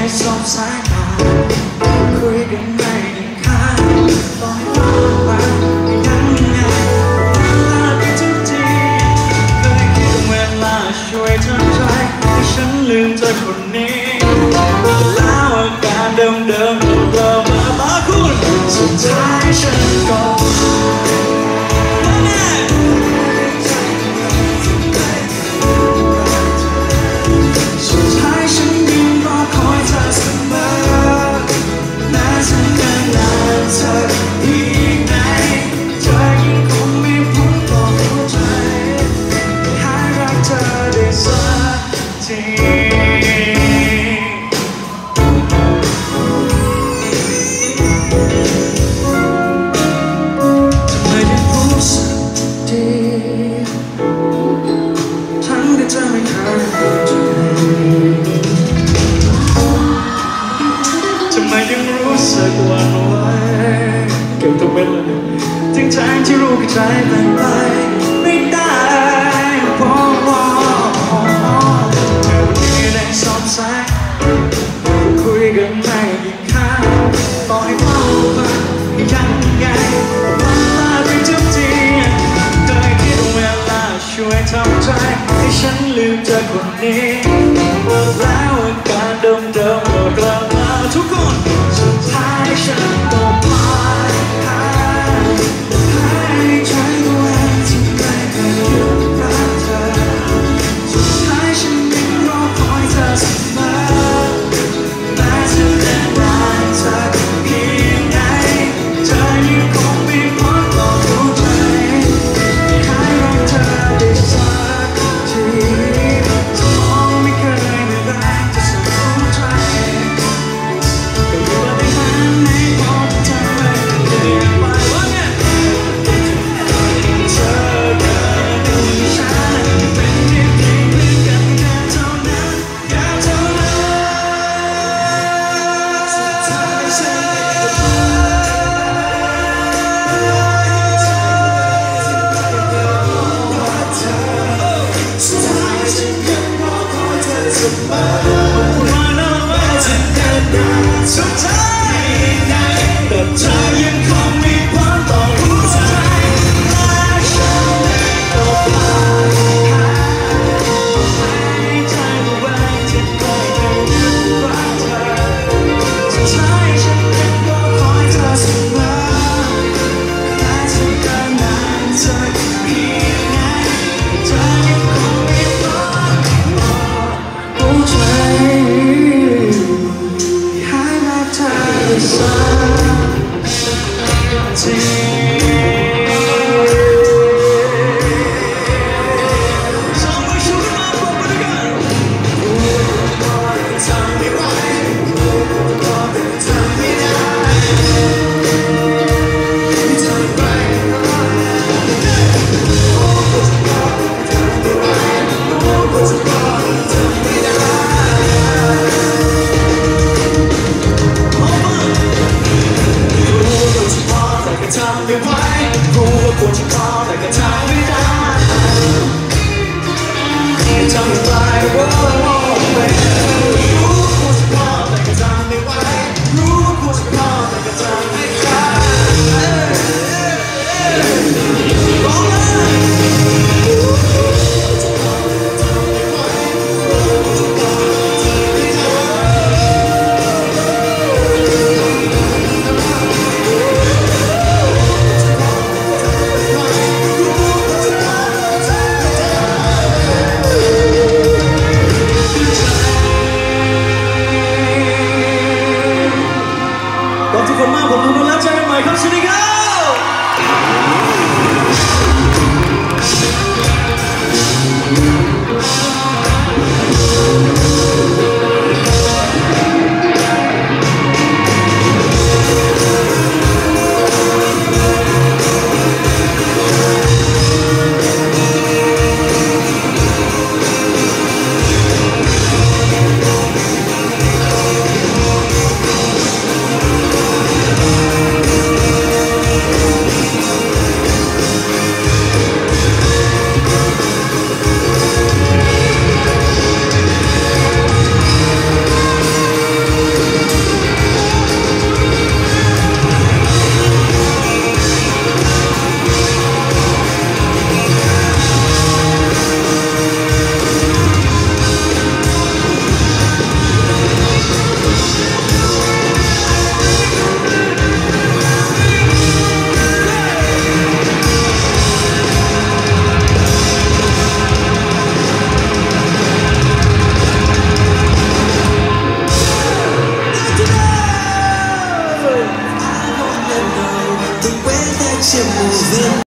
สบสายตาคุยกันไม่ได้ค้างปล่อยผ่านไปยังไงเวลาไปทุกทีเคยคิดเวลาช่วยทำใจให้ฉันลืมเธอคนนี้แล้วอาการเดิมๆเรามาบ้าคุณสุดท้ายฉันก็เก็บตัวเป็นเลยถึงทางที่รู้กับใจมันไปไม่ได้เพราะว่าเธอวันนี้ได้สอบสายคุยกันไม่กี่ครั้งต่อให้เมาไปยังไงวันลาไปทุกทีเคยคิดเวลาช่วยทำใจให้ฉันลืมเธอคนนี้แล้วอาการเดิมๆกลับมาทุกคนสุดท้ายฉันต้องสุดท้าย